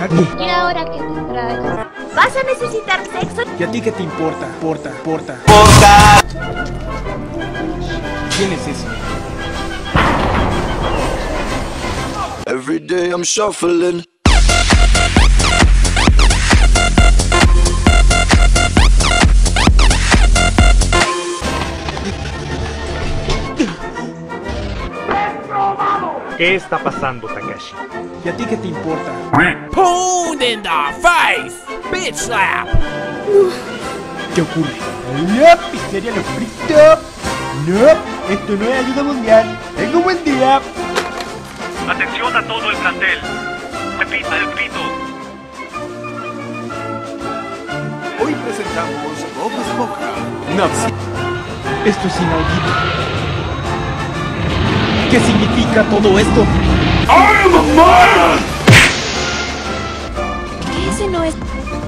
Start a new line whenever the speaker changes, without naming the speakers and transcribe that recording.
Jackie.
¿Y ahora qué te traes? ¿Vas a necesitar sexo?
¿Y a ti qué te importa? Porta. ¿Quién es ese?
Every day I'm shuffling.
¿Qué está pasando, Takashi?
¿Y a ti qué te importa?
Pound in the face! Bitch slap!
¿Qué ocurre? ¡Hola, pizzería Los Fritos! No, esto no es ayuda mundial. Tengo un buen día.
Atención a todo el plantel. Repita el grito.
Hoy presentamos Bob Esponja.
No, esto es inaudito. ¿Qué significa todo esto?
Ese no es...